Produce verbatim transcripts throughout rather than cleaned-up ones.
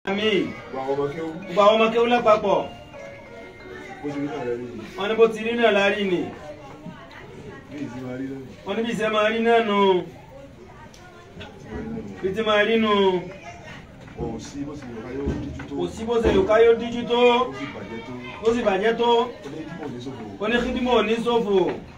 àmín. Gbogbo àwọn ọmọ kéwú lápapọ̀. Wọ́n ní bó ti rí náà lárí ni. Wọ́n ní bí ìṣe máa rí náà nù. Bí ti máa rí nù. Kò sí bó ṣe lè káyọ̀ díjú tó. Ó sì bàjẹ́ tó. Ó ní kídímọ̀ ò ní ṣòfò.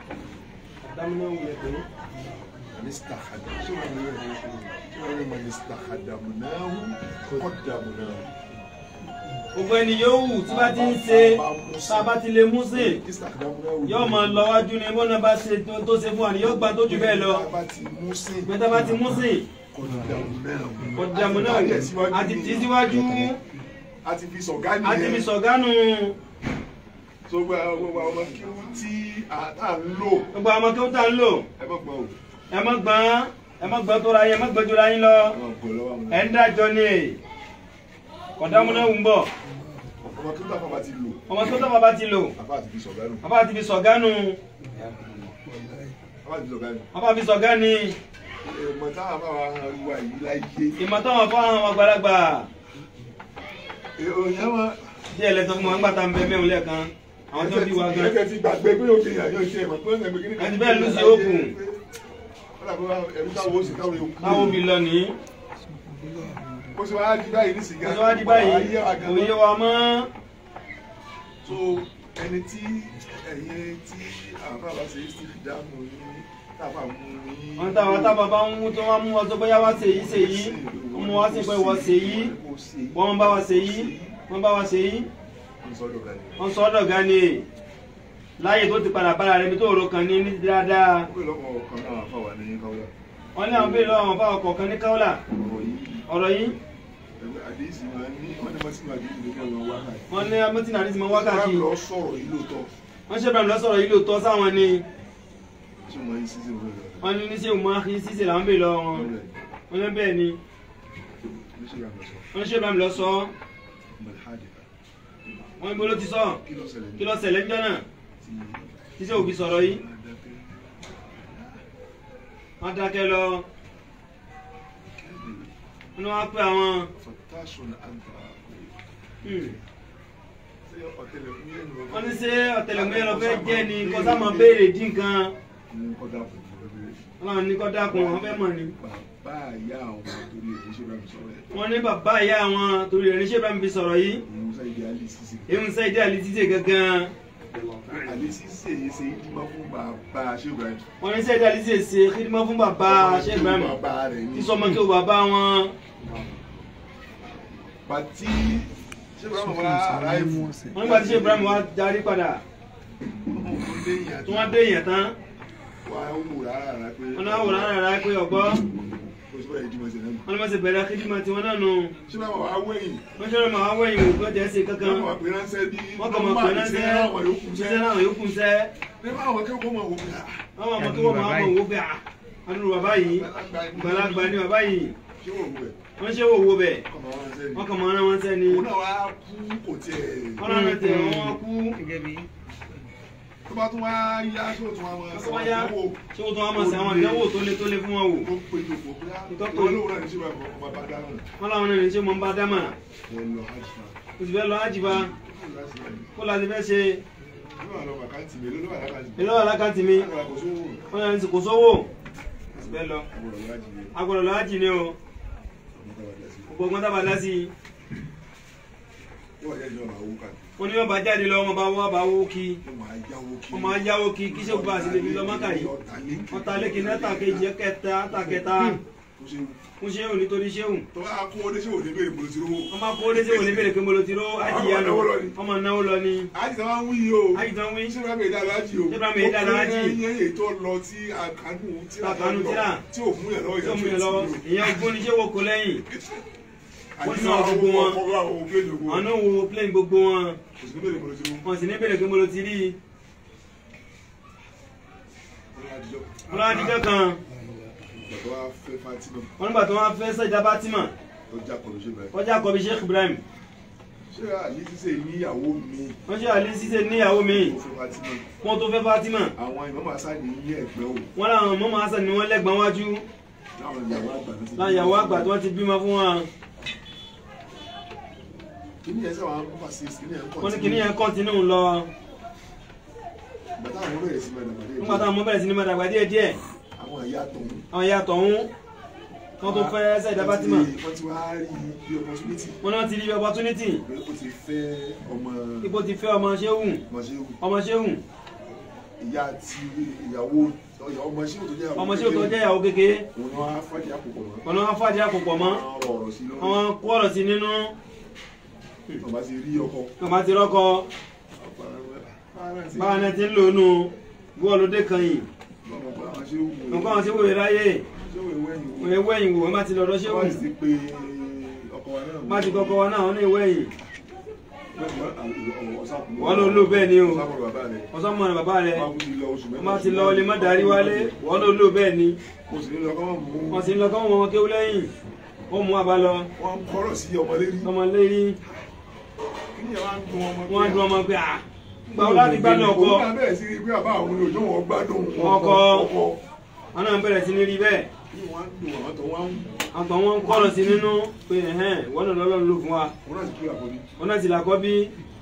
Gbogbo ẹni yòówù tí bá ti ń ṣe tá a bá ti lè mú sí yóò máa lọ wájú ni bọ́nà bá ṣe tó ṣe fún wa ni yóò gba tó jù bẹ́ẹ̀ lọ. Pé tá a bá ti mú sí kọ̀dàmù náà àti tì síwájú àti fi sọ̀gánù. Gbogbo àwọn ọmọ kéwú tí a ń lò. Gbogbo àwọn ọmọ kéwú tá ń lò. Ẹ má gbọ́n ẹ má gbọ́n tó ra yín ẹ má gbọ́n jù ra yín lọ. Ẹ ń dájọ́ ni kọ̀dàmù náà ń bọ̀. Ọmọ kéwú tá bàbá ti lò. Ọmọ kéwú tá bàbá ti lò. Àbá àti fi sọ̀gánù. Àbá àti fi sọ̀gánù. Àbá fi sọ̀gánù. Ìmọ̀ táwọn bá wà wá yìí láyé. Ìmọ̀ táwọn fún àwọn àgbàlagbà. Òyìn àwọn. Díẹ̀ lẹ́tọ̀ fún wọn nígbà tá à ń bẹ mẹ́rin lẹ́ẹ̀kan. Àwọn tó bí wa gan. Ẹ̀kẹ́ ti gbàgbé pé ó ti yàn yóò ṣe ìmọ̀ pé ó ń gbé kíní. Àti bẹ́ẹ̀ ló ṣe ó kù. Káwọn òbí lọ ní. Ó sì wá di báyìí ní sìgá. Ó sì wá di báyìí. Òye wa mọ́. So ẹni tí ẹ̀yẹ tí àwọn bàbá ṣe é sì dáàmú yín tábà mú yín. Wọ́n táwọn tábà bá ń mú tó wá mú ọ tó bóyá wá ṣe yìí ṣe yìí. Wọ́n mú wá sí pé wọ́n ṣe yìí. Wọ́n bá wa ṣe yìí. Wọ́n bá wa ṣe yìí. Wọ́n sọ ọ́dọ̀ gan ni láyé tó ti padà bára rẹ̀ bí tó rò kàn ní ní dáadáa. Wọ́n ní àwọn bèèrè lọ́wọ́ àwọn fáwọn kọ̀ọ̀kan ní káwọ́là. Ọ̀rọ̀ yìí. Wọ́n ní amọ́tí nàdí ti mọ wákàtí. Wọ́n ṣe bẹ̀rẹ̀ lọ́sọ̀rọ̀ yìí lóòótọ́ sáwọn ni. Wọ́n ní níṣẹ́ òun máa kí sísè làwọn bèèrè lọ́wọ́ wọn. Wọ́n ní bẹ́ẹ̀ ni. Wọ́n ṣe bẹ̀rẹ̀ lọ́sọ̀. Wọ́n gbọ́ ló ti sọ. Kí ló ṣẹlẹ̀ níjọ́ náà? Tíṣẹ́ òbí sọ̀rọ̀ yìí. Wọ́n dákẹ́ lọ. Wọ́n wá pé àwọn. Wọ́n ní ṣé ọ̀tẹlẹ̀múyẹ́ lọ fẹ́ jẹ́ ni kó sá máa béèrè dín nǹkan. Wọ́n ní kó dákun wọ́n fẹ́ mọ̀ ni. Wọ́n ní bàbá ìyá àwọn torí ẹ̀rí ṣé bá mi fi sọ̀rọ̀ yìí. Èmi ń sẹ́ ìdí àlìsísè gangan. Àlìsísè yìí ṣe ìdímọ̀ fún bàbá Sheikh Ibrahim. Wọ́n ní sẹ́ ìdí àlìsísè ṣe ìdímọ̀ fún bàbá Sheikh Ibrahim. Tí sọmọ kí o bàbá wọn. Bàtí Sheikh Ibrahim wá aráìfù. Wọ́n nígbà tí Sheikh Ibrahim wá darí padà. Tí wọ́n dé èèyàn tán. Wọ́n á wò rárá pé. Wọ́n á wò rárá pé ọ̀gbọ́. Wọ́n ní wọ́n ti bẹ̀rẹ̀ kídìmọ̀ tí wọ́n náà nù. Ṣé bá wà á wẹ̀yìn? Wọ́n ṣe máa wá wẹ̀yìn òkú ọjà ẹsẹ̀ kankan. Wọ́n kàn máa pè ránṣẹ́ ṣiṣẹ́ náà yókù sẹ́. Nígbà àwọn akẹ́kọ̀ọ́ máa wò bí i. Àwọn ọmọ akẹ́kọ̀ọ́ máa wò bí i. Adúrú bàbá yìí, gbàlagbà ni bàbá yìí. Wọ́n ṣe wò wò bẹ̀. Wọ́n kàn máa rán wọn sẹ́ ni. Òun náà wá kú kò tiẹ̀. Wọ́n náà tẹ̀ wọ́n kú. Tó bá tún wá yá tó tún wá máa sọ ìdánwò. Ṣé o tún wá máa ṣe àwọn ìdánwò tó le tó le fún wọn wò? Wọ́n láwọn náà ní ṣe mọ̀ ń bá dámà. O sì fẹ́ lọ hajj bá. Kó láti fẹ́ ṣe. Èló wà lákàtì mi. Wọ́n yà ní kò sówó. O sì fẹ́ lọ. Agbọ̀dọ̀ lọ hajj ni o. Gbogbo ọgbọ́n tábà dá sí i. Wọ́n ní wọ́n bá jáde lọ wọ́n bá wọ́n bá wó kí. Wọ́n máa yáwó kí kí ṣé gbà sí lè fi lọ mọ́kà yìí. Wọ́n ta lékè náà tàkejì kẹta tàkẹta. Fún ṣéhùn nítorí ṣéhùn. Tó bá kó odé ṣéhùn ní bèrè mbolo ti rówó. Wọ́n máa kó odé ṣéhùn ní bèrè pé mbolo ti rówó. Ájì yá lọ. Wọ́n máa náwó lọ ni. Ájì tán wá ń wí yìí o. Ájì tán wí. Ṣé bá mi ìdá lájì o? Ṣé bá mi ìdá lájì? Ó kéré yẹn ètò lọ tí àkànú tíra tí ò mú yẹn lọ́wọ́ tí ò mú yẹn lọ́wọ́. Ìyẹn ogún ni ṣé wo kò lẹ́yìn. Wọ́n ní àwọn gbogbo wọn. Àwọn náà wo plane gbogbo wọn. Wọ́n sì ní bèrè pé mbolo ti rí. Wọ́n lọ́wọ́ adijọ́ kan. Wọ́n nígbà tó wọ́n fẹ́ sẹ́jà Fatima. Ọjà kọ̀bí Sheikh Ibrahim. Ṣé Àlí Ṣíṣe níyàwó mi? Wọ́n ṣe Àlí Ṣíṣe níyàwó mi. Wọ́n tó fẹ́ Fatima. Àwọn Imam Hasan ní ẹ̀gbẹ́ o. Wọ́n láwọn Imam Hasan ni wọ́n lẹ́gbọ̀n wájú. Láwọn ìyàwó àgbà tí wọ́n ti bímọ fún wọn. kí ni ẹ sọ àwọn persist kí ni ẹ ń kọ́ wọ́n ní kí ni ẹ kọ́ntínú lọ bàtà àwọn bẹ̀rẹ̀ sí mẹ́dàgbà díẹ̀ nígbà táwọn ọmọ bẹ̀rẹ̀ sí ní mẹ́dàgbà díẹ̀ díẹ̀ àwọn ìyá tọ̀hún àwọn ìyá tọ̀hún wọ́n tó fẹ́ Saida Fatima wọ́n ti wá rí bí opportunity wọ́n náà ti rí bí opportunity pé ó ti fẹ́ ọmọ ipò ti fẹ́ ọmọ Ṣéhù ọmọ Ṣéhù ìyá àti ìyàwó ọmọ Ṣéhù tó jẹ́ ọmọ Ṣéhù tó jẹ́ ìyàwó kékeré òun wá fàdí àpòpọ̀ mọ́ ọ̀nà wọn fàdí àpòpọ̀ mọ́ àwọn kó ọ̀rọ̀ sí nínú ọba ti rí ọkọ ọba ti rọ́kọ báwa náà ti ń lò nù wọ́ọ̀ ló dé kan yìí nǹkan àwọn Ṣéhù rẹ̀ ráyè wọ́n ewé ẹ̀yìn wò wọ́n bá ti lọ́dọ̀ Ṣéhù bá ti kọ́kọ́ wa náà wọ́n ní ewé ẹ̀yìn wọ́n ló lò bẹ́ẹ̀ ni o ọ̀sán mọ̀ ní bàbá rẹ̀ wọ́n bá ti lọ lè má darí wálé wọ́n ló lò bẹ́ẹ̀ ni wọ́n sì ń lọ kọ́ wọn kéwú lẹ́yìn wọ́n mú àbá lọ wọ́n kọ́rọ̀ sí ọmọ lérí ọmọ lérí wọ́n á dún ọmọ pé à gbà wọ́n láti gbádùn ọkọ ọkọ wọn náà bẹ̀rẹ̀ sí ní rí bẹ́ẹ̀ àgbà wọn kọ́rọ̀ sí nínú pé ẹ̀hẹ́n wọ́n náà lọ́lọ́run ló fún wa wọ́n náà ti làkọ́ bí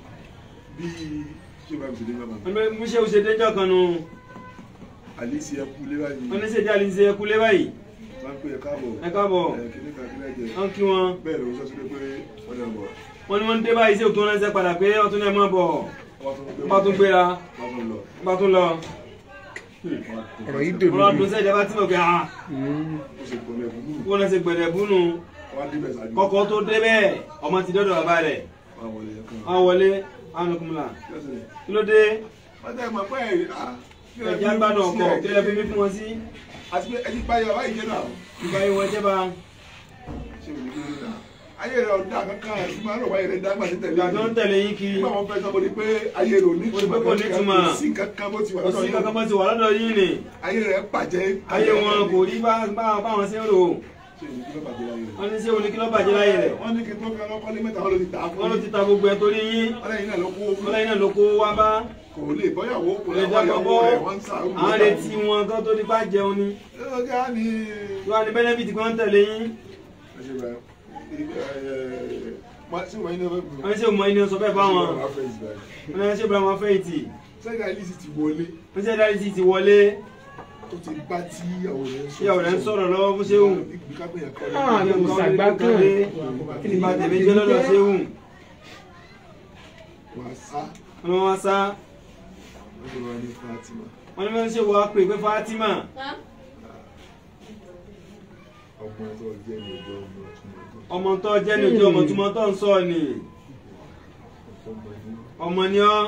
mú ṣe òṣè déjọ́ kan nù Alice ẹkú lé báyìí wọ́n ní ṣe jẹ́ Alice ẹkú lé báyìí wọ́n pè é káàbọ̀ ẹ káàbọ̀ wọ́n kí wọn bẹ́ẹ̀ ló ń sọ sílé pé wọ́n lè bọ̀ wọ́n ní wọ́n ń dé báyìí sí òtún ránṣẹ́ padà pé ọtún náà mọ̀ bọ̀ bá tún gbéra bá tún lọ ọ̀rọ̀ yìí dòdò wọ́n dún Saida Fatima pé ah wọ́n náà ṣe gbẹ̀dẹ̀ búnú kọ́kọ́ tó dé bẹ́ẹ̀ ọmọ ti dọ́dọ̀ bàbá rẹ̀ wọ́n wọlé àwọn ọkùnrin kí ló dé ẹ̀jẹ̀ gbádùn ọkọ̀ kí lè fi mí fún wọn sí àti pé ẹni báyìí ọba yìí jẹ́ náà ìgbà yìí wọ́n jẹ́ bá ṣe òní kí ló dà ayé rẹ̀ ọ̀dà kankan ẹ̀sùn máa ń rọ̀ wáyé rẹ̀ dágbà sí tẹ̀lé ìgbà tó ń tẹ̀lé yín kiri nígbà wọn fẹ́ sọ bó di pé ayé rẹ̀ òní túmọ̀ kò ní túmọ̀ sí kankan bó ti wà kò sí kankan bó ti wà lọ́dọ̀ yín ni ayé rẹ̀ bàjẹ́ ayé wọn kò rí báwọn ṣe ń rò wọ́n ní ṣé òní kí ló bàjẹ́ láyé rẹ̀ wọ́n ní kí tó fi ọlọ́kọ́ lé mẹ́ta wọ́n ló ti tà á fún wọ́n ló ti ta gbogbo ẹ̀ torí yín ọlẹ́yìn náà ló kó ọlẹ́yìn náà ló kó wá bá kò lè bọ́yàwó kò lè lè jábọ̀ bọ́yàwó rẹ̀ wọ́n ń sá àwọn retí wọn kan tó nípa jẹun ni wọ́n á ní bẹ́nẹ́fìtì kan tẹ̀lé yín wọ́n ní ṣé òmò ẹni sọ bẹ́ẹ̀ fáwọn wọ́n ní ṣé bẹ́ẹ̀ wọn fẹ́yìntì Saida Alice ti wọlé wọ́n ṣe dárí sí ti wọlé tó ti bá tí ìyàwó rẹ̀ ń sọ̀rọ̀ lọ́wọ́ fún Ṣéhù àwọn òṣàgbá kan kí ni bá tẹ̀lé jẹ́ lọ́dọ̀ Ṣéhù wọ́n wá sá wọ́n ní wọ́n ṣe wọ́n pè pé Fatima ọmọ tó jẹ́ ní ojú ọmọ túmọ̀ tó ń sọ ni ọmọ ni ọ́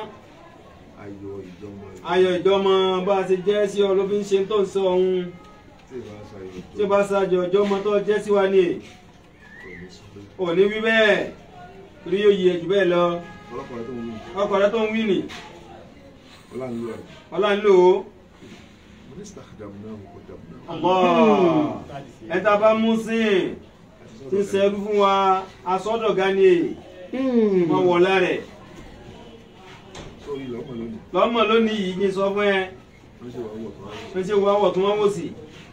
ayọ̀ ìjọmọ bá a ṣe jẹ́ sí ọ ló fi ń ṣe tó ń sọ ohun tí ó bá ṣàjọ ọjọ́ ọmọ tó jẹ́ sí wa ni ò ní wí bẹ́ẹ̀ torí yóò yí ẹjù bẹ́ẹ̀ lọ ọkọ̀ rẹ tó ń wí nì ọlá ń lò ó ẹ̀ta bá mú sí tí ń ṣẹ́rú fún wa asọ́dọ̀gá ni wọ́n wọ̀ lárẹ̀ lọ́mọ lónìí yìí ní sọ fún ẹ wọ́n ṣe wọ́n wọ̀ tó wọ́n wò sí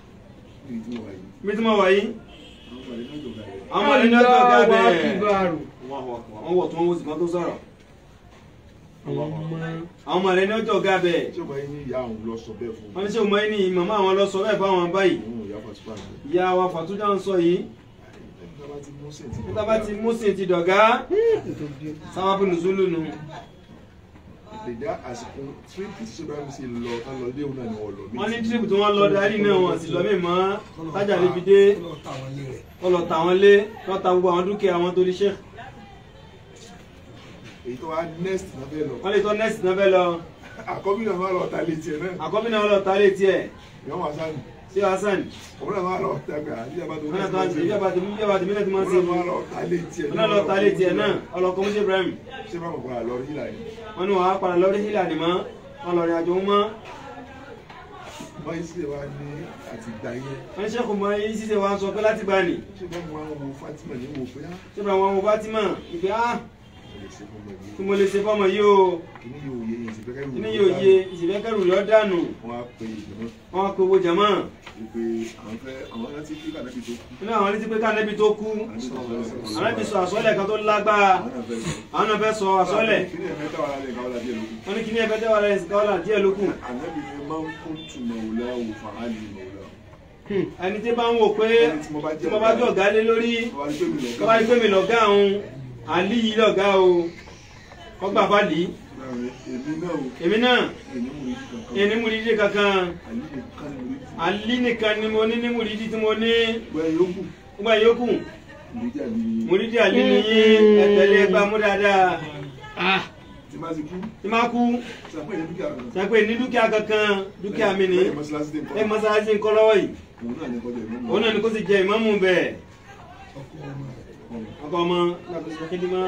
bí tí mo wà yìí àwọn ọmọ ẹni ọjọ́ ọ̀gá bẹ́ẹ̀ wọ́n wọ̀ tó wọ́n wò sí kan tó sọ̀rọ̀ àwọn ọmọ rẹ̀ ní ọjọ́ ọ̀gá bẹ́ẹ̀ wọ́n ní ṣe ọmọ ẹni màmá àwọn lọ sọ bẹ́ẹ̀ fáwọn báyìí ìyá wa Fàtújà ń sọ yìí níta bá ti mú sí ti dọ̀gá sáwábù nùzúlù nù. ìdá àsìkò tírípù tí ṣẹba mi ṣe lọ ká lọ léwu náà ni wọ́n lọ. wọ́n ní tírípù tí wọ́n lọ darí náà wọ́n sì lọ mí mọ́ tájà lè fi dé wọ́n lọ tà wọ́n lé wọ́n ta gbogbo àwọn dúkìá wọn torí ṣe. èyí tó wá next náà fẹ́ lọ. wọ́n lè tọ́ next náà fẹ́ lọ. àkọ́bí náà máa lọ ta lé tiẹ̀ náà. àkọ́bí náà lọ ta lé tiẹ̀. ìyọ́n wà sáà sí Hasan. òun náà máa lọ tàgbà ìjọba tó náà tó ń ṣe ìjọba tó ń mílẹ̀ tó máa ń ṣe. òun náà máa lọ ta lé tiẹ̀ náà lọ ta lé tiẹ̀ náà ọlọ́kọ̀ mú ṣe Ibrahim. ṣé bá wọn padà lọ rí ìlà yìí. wọ́n ní wàá padà lọ rí ìlà ni mọ́ wọ́n lọ rìn àjò mọ́. wọ́n yìí ṣe wá ní àtìgbà yẹn. wọ́n ní sẹ́kù mọ́ yìí ṣiṣẹ́ wa sọ pé láti gbà ní. ṣé bá wọn wo Fatima ní wo pé á. ṣé bá wọn wo Fatima ìgbé á tí mo lè ṣe fọ́mọ yìí o kíní yóò yé ìsìnkẹ́kẹ́rù rẹ̀ dànù wọ́n á pe owó jẹ̀mọ́ nínú àwọn létí pé kánẹ́bí tó kú ànábì sọ àsọ́lẹ̀ kan tó lágbára àwọn náà fẹ́ sọ àsọ́lẹ̀ wọ́n ní kíní ẹ̀fẹ́ tẹ́wà rẹ̀ káwọ́lá díẹ̀ lókù ẹni tí bá ń wò pé tí mo bá jọ ọ̀gá lé lórí tó bá rí pé mi lọ̀gá òun àlí yìí lọ̀gá o kọ́gbà fàlì èmi náà èmi múrídìí kankan àlí nìkan ni mo ní ní múrídìí tí mo ní gbogbo yòókù múrídìí àlí nìyí ẹ̀tẹ̀lẹ̀ ẹgbà mú dáadáa tí máa kú sàpé ní dúkìá kankan dúkìá mi ní ẹ mọ́sálásí nǹkan lọ́wọ́ yìí òun náà ni kó sì jẹ ìmáàmù bẹ́ẹ̀ ọkọ ọmọ lábẹ́sọ̀ kédìmá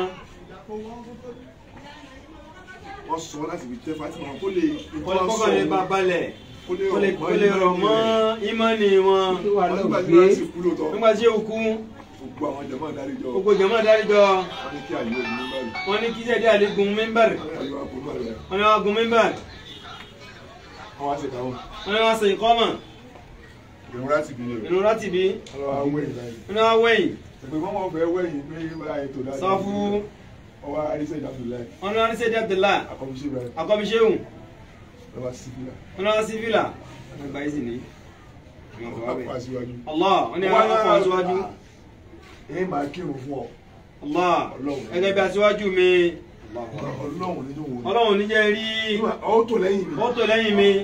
wọ́n sọ láti fi tẹ́ Fatima kó lè kọ́kọ́ lè bá balẹ̀ kó lè rọ̀ mọ́ ìmánì wọn nígbà tí ó kú gbogbo àwọn jàmáà dáríjọ gbogbo jàmáà dáríjọ wọ́n ní kí àlè ògùn mímbàrì wọ́n ní kí sẹ́dí àlè gun mímbàrì wọ́n ní wọ́n gun mímbàrì wọ́n wá sí káwọn wọ́n ní wọ́n ṣe ìkọ́mọ̀ ìrún láti bí ìrún láti bí wọ́n ní wọ́n wẹ̀yìn ẹgbẹ́ wọn wọ́n fẹ́ wẹ̀yìn pé báyìí tó dájú sọ fún ọwọ́ àríṣẹ́ Abdullahi wọ́n ní wọ́n àríṣẹ́ Abdullahi akọ́bíṣẹ́hùn wọ́n ní wọ́n sí fìlà àgbà yìí sì ní Allah wọ́n ní wọ́n kọ́ aṣíwájú èyí máa kírun fún ọ Allah ẹgẹ́ bí aṣíwájú mi Ọlọ́run ní jẹ́ rí ó tò lẹ́yìn mi ó tò lẹ́yìn mi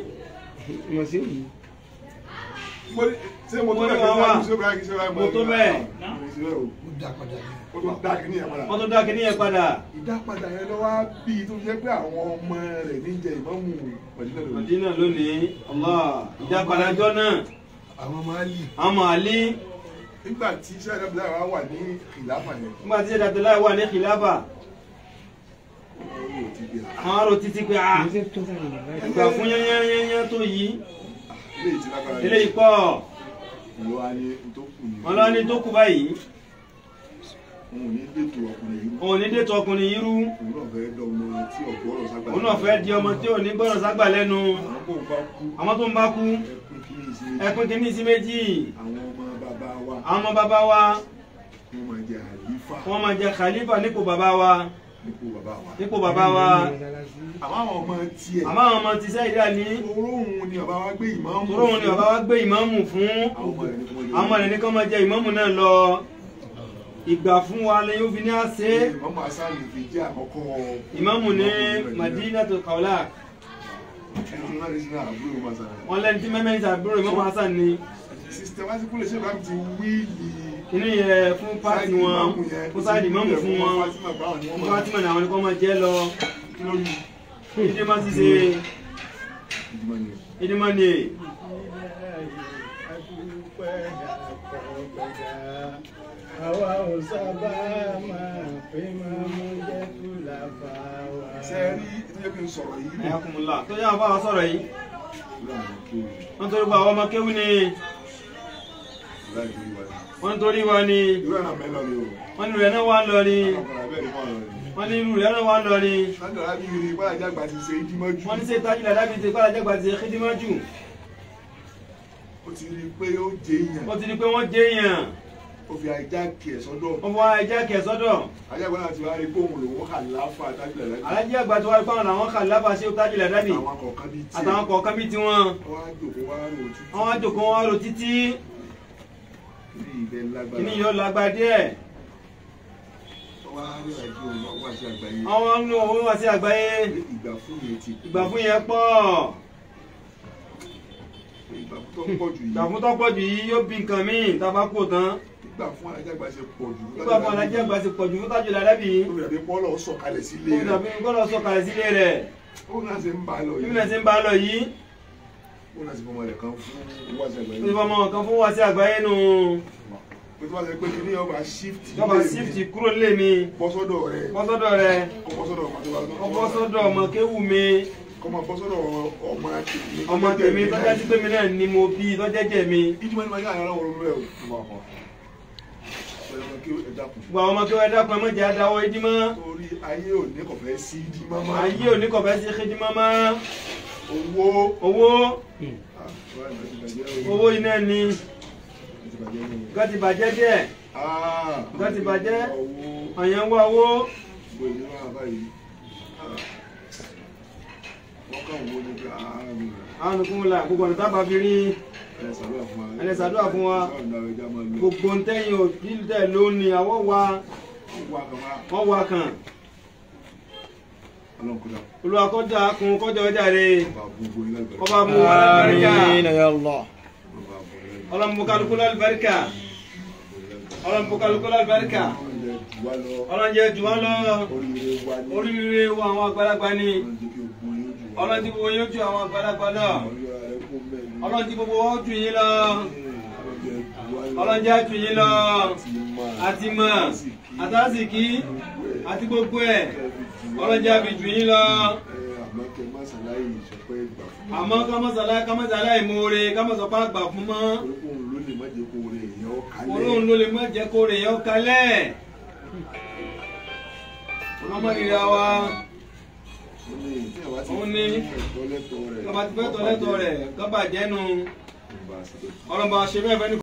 ṣé mo tó bẹ́ẹ̀ mo tó bẹ́ẹ̀ wọ́n tó dá kíní yẹn padà ìdápadà yẹn lọ́wọ́ bí tó jẹ́ pé àwọn ọmọ rẹ̀ ní jẹ ìmáàmù Mádínà lónìí Allah ìdápadà jọ náà àwọn ọmọ Àlí àwọn ọmọ Àlí nígbà tí sẹ́dá Abdullahi wà ní kìláfà yẹn nígbà tí sẹ́dá Abdullahi wà ní kìláfà àwọn arò títí pé a ìgbà fún yányányányá tó yìí eléyìí pọ̀ wọn lọ ní tó kù báyìí òun ní dètò ọkùnrin yìí rú òun náà fẹ́ di ọmọ tí ò ní gbọ́dọ̀ ságbà lẹ́nu àwọn tó ń bá kú ẹkùn kìíní sí méjì àwọn ọmọ bàbá wa wọ́n máa jẹ khalifa nípò bàbá wa nípò bàbá wa àmọ́ àwọn ọmọ tiẹ̀ àmọ́ àwọn ọmọ ti sẹ́yìn dà ní toróhùn ni bàbá wa gbé ìmáàmù toróhùn ni bàbá wa gbé ìmáàmù fún àwọn ọmọ rẹ̀ ní kọ́ máa jẹ ìmáàmù náà lọ ìgbà fún wa lẹ́yìn ó fi ní àṣẹ ìmáàmù Hasan fi jẹ́ àkọ́kọ́ ìmáàmù ní Madinatul Khawlaq wọ́n lẹ́ni tí mẹ́mẹ́ ìsàbúrò ìmáàmù Hasan ni systematically ṣe bá ti wíìlì kìíní yẹ fún pàtì wọn fún sáàdì ìmáàmù fún wọn fún Fatima ní àwọn ẹni kọ́ máa jẹ́ lọ ìdí máa ti ṣe ìdí máa ní àwa ò sábà máa pé máa mú jẹ́ kú làbá wa. ṣe rí ìtọ́jú kí n sọ̀rọ̀ yìí ní ẹ̀yàkùnmùlá tó yá bá wa sọ̀rọ̀ yìí wọ́n torí pa àwọn ọmọ kéwú ni wọ́n torí wa ni wọ́n ní rẹ̀ náà wà lọ ni wọ́n ní irú rẹ̀ náà wà lọ ni wọ́n ní ṣe tájìlá dábì ti kọ́lá jẹ́gbà ti ṣe kídímọ́jù ó ti rí pé ó jẹ́ èèyàn ó ti rí pé wọ́n jẹ́ èèyàn ó fi ajá kì ẹ̀ sọ́dọ̀ ó fi ajá kì ẹ̀ sọ́dọ̀ ajá ìgbà náà ti wá rí pé òun lòun kà láfà tájìlá dábì alájí àgbà tó wá rí pé àwọn làwọn kà láfà ṣe tájìlá dábì àtàwọn kọ̀ọ̀kan bíi tiwọn wọ́n á jòkó wọn rò títí kíní yóò lágbá díẹ̀ àwọn ń lo owó wá sí àgbáyé ìgbà fún yẹn pọ̀ ìgbà fún tó pọ̀ jù yìí yóò bí nǹkan míì tá a bá kó tán ìgbà fún alájàgbà ṣe pọ̀ jù ìgbà fún alájàgbà ṣe pọ̀ jù fún Tájùlá Dábì ó dàbí bọ́ọ̀lù sọ̀kalẹ̀ sílé rẹ̀ ó dàbí bọ́ọ̀lù sọ̀kalẹ̀ sílé rẹ̀ ó náà ṣe ń bá a lọ yìí ó náà ṣe ń bá a lọ yìí ó náà ṣe fọmọ rẹ̀ kan fún wá sí àgbáyé ó ti fọmọ kan fún wá sí àgbáyé nù pé tí wọ́n ṣe pé kí ní ọba shift yọba shift kúrò lé mi bọ́sọ́dọ̀ rẹ̀ bọ́sọ́dọ̀ rẹ̀ bọ́sọ́dọ̀ ọmọ kéwù mi kọ́mọ bọ́sọ́dọ̀ ọmọ tèmi ọmọ tèmi tọ́jà sí pé mi náà ni mo bí tọ́jẹ́jẹ́ mi ìdíwọ́n ní ma ní àyàrá wọn lórí ẹ̀ o gbogbo àwọn ọmọ kí wọ́n dákun ẹ má jẹ́ àdáwọ́ ìdí mọ́. torí ayé òní kò fẹ́ sí ìdí mọ́mọ́. ayé òní kò fẹ́ sí ìdí mọ́mọ́. owó owó owó iná ni nǹkan ti bàjẹ́ díẹ̀ nǹkan ti bàjẹ́ àyàn wá owó. àwọn nìkún la gbogbo ọ̀nà tábà fi rí ẹni ṣàdúrà fún wa gbogbo ń tẹ́yìn òbí tẹ̀ lónìí àwọ̀ wa wọ́n wá kàn olùwàkọ́jà kun kọjọ ọjà rẹ̀ ọba mu alálùbáríkà ọlọ́mú kálukú lálùbáríkà ọlọ́mú kálukú lálùbáríkà ọlọ́njẹ́ jù wọ́n lọ oríire wo àwọn àgbàlagbà ni ọlọ́njẹ́ gbogbo yóò ju àwọn àgbàlagbà náà ọlọ́njẹ́ gbogbo wọ́n jù yín lọ ọlọ́njẹ́ jù yín lọ àti mọ̀ àtàsìkí àti gbogbo ẹ̀ ọlọ́njẹ́ àbí jù yín lọ. àmọ́ kámọ́sálá kámọ́sálá ìmoore kámọ́sọ́pá àgbà fún mọ́. olóhùn ló lè má jẹ́ kó rè yẹn kalẹ̀. ọmọ ìrìnà wa òun ni kọ́ba ti fẹ́ tọ́lẹ́tọ̀ rẹ̀ kọ́ba jẹ́nu ọlọ́mọba ṣe bẹ́ẹ̀ fẹ́ ní.